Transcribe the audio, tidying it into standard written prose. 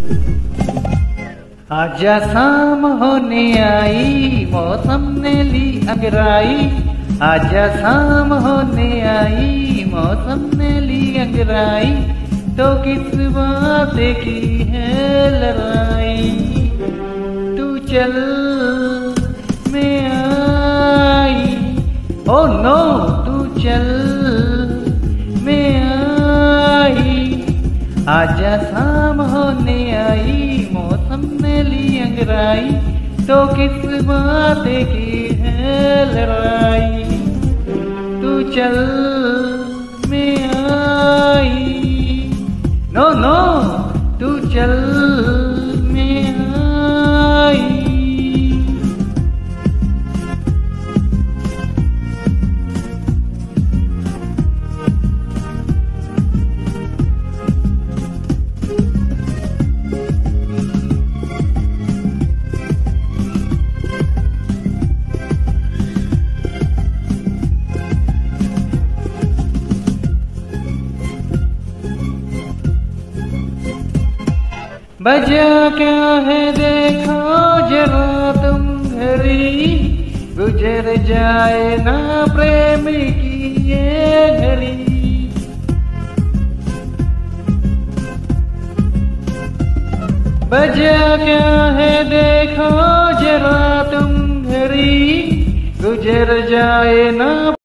आजा शाम होने आई, मौसम ने ली अंगराई। आजा शाम होने आई, मौसम ने ली अंगराई। तो किस बात की है लड़ाई? तू चल मैं आई, ओ नो तू चल मैं आई। आजा शाम होने आई, मौसम ने ली अंगराई। तो किस बात की है लड़ाई? तू चल मैं आई, नो नो तू चल मैं आई। बजा क्या है देखो जरा तुम घड़ी, गुजर जाए ना प्रेम की ये घड़ी। बजा क्या है देखो जरा तुम घड़ी, गुजर जाए ना